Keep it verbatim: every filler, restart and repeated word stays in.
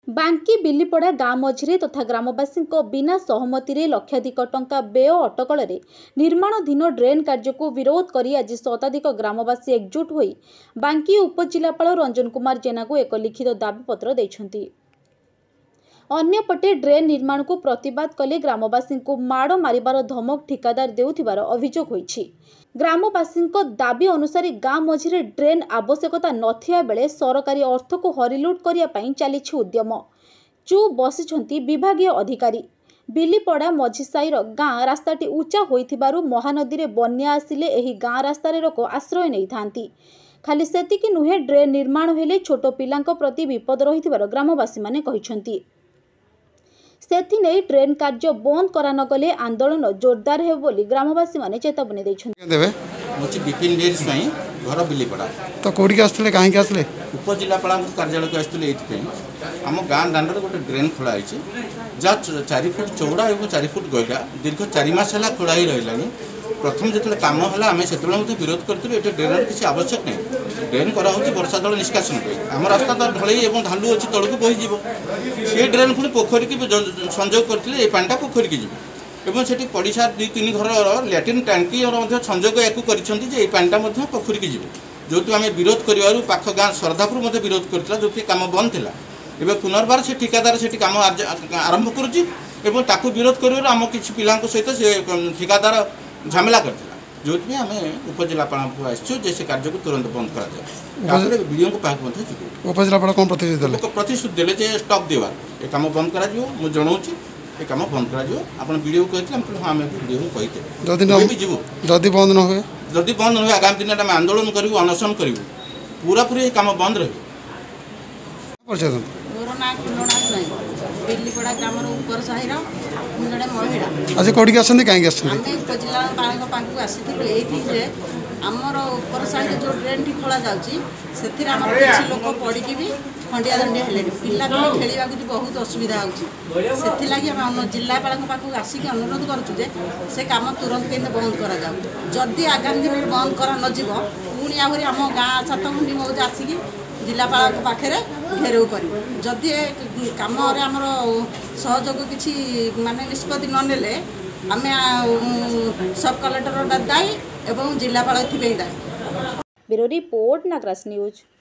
बांकी बिल्लीपड़ा गाँ मझिरे तथा ग्रामवासी बिना सहमति लक्षाधिक टंका व्यय अटकल निर्माणाधीन ड्रेन कार्य को विरोध कर आज शताधिक ग्रामवासी एकजुट होई बांकी उपजिलापाल रंजन कुमार जेना को एक लिखित दाबीपत्र देइछन्ति। अन्यपटे ड्रेन निर्माण को प्रतिवाद कले ग्रामवासी को माड़ मारिबार धमक ठिकादार देउथिबार अभियोग होइछि। ग्रामवासी दाबी अनुसार गाँ मझिरे ड्रेन आवश्यकता नथिया बेले सरकारी अर्थ को हरिलुट करिया पई चलीछि उद्यम। चुप बसिछन्ति विभागीय अधिकारी। बिल्लीपड़ा मझिसाईर गाँ रास्ताटी उच्चा होइथिबारु महानदी रे बन्या आसिले एही गाँ रास्तारे लोक आश्रय नै थांती। खाली सेतिकी नुहे ड्रेन निर्माण हेले छोट पिलांक प्रति विपद रहिथिबार ग्रामवासी माने कहिछन्ति। सेथि नै ट्रेन कार्य बंद करा न गले आंदोलन जोरदार हे बोली ग्रामवासी माने चेतावनी दैछन्ति। देबे मोची बिपिन डेर साई घर बिल्लीपड़ा तो कोडी के आस्तले काहे के आस्तले उपजिलापाल कार्यालय को आस्तले एथि आम गाँ दांडर गोटे ड्रेन खोला है जा चार फुट चौड़ा और चार फुट गहरा दीर्घ चार मास है खोला ही रहा। प्रथम जो कम है आम से विरोध करूँ ये ड्रेन किसी आवश्यक नहीं। ड्रेन करा वर्षा जल निष्कासन आम रास्ता तो ढलई और ढालू अच्छी तौक बोहीज से ड्रेन पुणी पोखरी की संजोग करते पाटा पोखरी की जीव से पड़िशा दुई तीन घर लैट्रिन टांकी और संजोग या पाटा पोखरी की जीव जो आम विरोध कर पाख गाँ श्रद्धापुर विरोध करता जो कम बंद था एवं पुनर्बार से ठिकादार से कम आरंभ करुँच विरोध कर आम किसी पिला सहित से ठिकादार झमेला करता जो आम उपजिलापाल को आसो से कार्य को तुरंत बंद कर वीडियो को पाक उपजिलापाल कौन प्रतिश्रुति देले प्रतिश्रुति देले स्टॉप देवार ये कम बंद करा मुझे जनाऊँगी ये कम बंद कर वीडियो कहते हाँ आम वीडियो कहते जदि बंद न हुए जदि बंद न हुए आगामी दिन में आंदोलन करूँ अनशन करूँ पूरा पूरी ये कम बंद रही। मोर ना खुलना नहीं बिल्लीपड़ा ग्राम उपर साहिर जड़े महिला अच्छा कोडी के आछन काहे के आछन हम उपजिलापाल पाखु आसीथिलु एथि जे आमर उपर साहिर जो ड्रेन टी खोला जाउची सेथिर आमर किछि लोक पडिकी भी खंडिया दंडिया हेले पिला को खेलिबा को बहुत असुविधा होउची सेथि लागि हम जिल्लापाल पाखु आसीकी अनुरोध करछु जे से काम तुरंत केन बंद करा जाउ। जदि आगामी दिन में बंद करा न जीवो पुणी आहुरी आम गाँ सातखंडी मौज आसिकी जिलापाल पाखे घेराव कर जदि कम आमर सहयोग किसी माने निष्पत्ति न नेले आमे सब कलेक्टर दायी एवं जिलापाल दायी। Bureau report Nagaraj news.